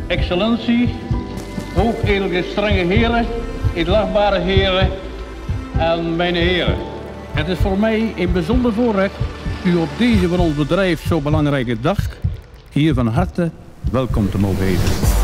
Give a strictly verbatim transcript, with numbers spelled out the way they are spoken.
excellentie, hoogedelige strenge heren, edelachtbare heren en mijn heren. Het is voor mij een bijzonder voorrecht u op deze voor ons bedrijf zo belangrijke dag hier van harte welkom te mogen heten.